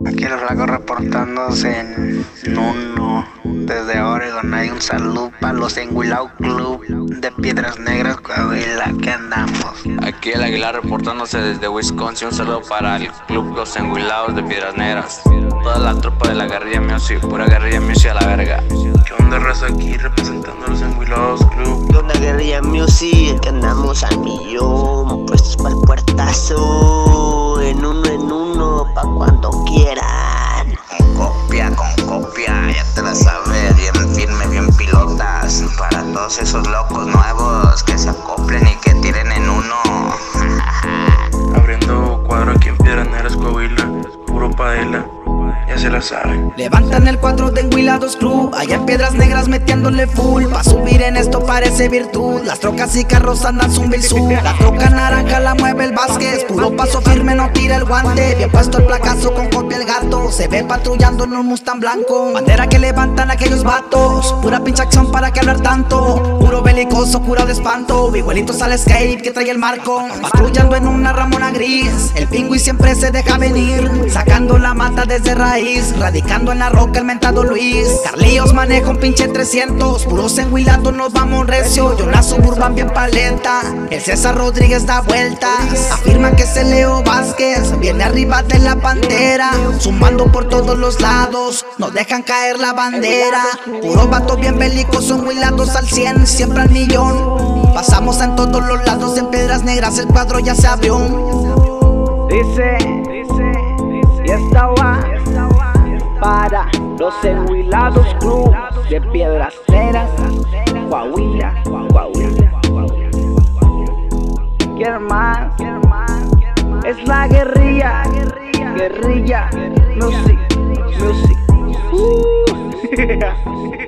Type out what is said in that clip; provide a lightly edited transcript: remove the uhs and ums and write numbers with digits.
Aquí el flaco reportándose en Nuno, desde Oregon. Hay un saludo para los Enguilao Club de Piedras Negras, Coahuila, que andamos. Aquí el Aguilar reportándose desde Wisconsin. Un saludo para el club Los Enguilados de Piedras Negras. Toda la tropa de la guerrilla music, pura guerrilla music a la verga. ¿Qué onda, raza? Aquí representando a los Enguilados Club. ¿Qué onda, guerrilla music? Que andamos al millón, puestos para el puertazo. En uno, pa' cuando quieran. Con copia, ya te la sabes, bien firme, bien pilotas. Para todos esos locos nuevos que se acoplen y que tiren en uno. Abriendo cuadro aquí en Piedras Negras, Coahuila, puro paela, ya se la saben. Levantan el cuadro de Enguilados Club, allá en Piedras Negras metiéndole full. Pa' subir en esto parece virtud, las trocas y carros andan zumbil sub. La troca naranja la mueve el Vázquez, puro paso firme, no tira el guante. Bien puesto el placazo con copia el gato, se ve patrullando en un Mustang blanco. Bandera que levantan aquellos vatos, pura pinche acción para que hablar tanto. Puro belicoso, cura de espanto, igualitos al escape que trae el marco. Patrullando en una Ramona gris, el pingüi siempre se deja venir, sacando la mata desde raíz, radicando en la roca el mentado Luis. Carlillos maneja un pinche 300, puros enguilados nos vamos recio. Yo la suburban bien palenta, el César Rodríguez da vueltas. Afirman que es el Leo Vázquez, viene arriba de la pantera, sumando por todos los lados, nos dejan caer la bandera. Puros vatos bien bélicos, enguilados al 100, siempre al millón. Pasamos en todos los lados, en Piedras Negras el cuadro ya se abrió. Dice, y esta va para los Enguilados Club de Piedras Negras, Coahuila. ¿Quién más? Es la guerrilla music.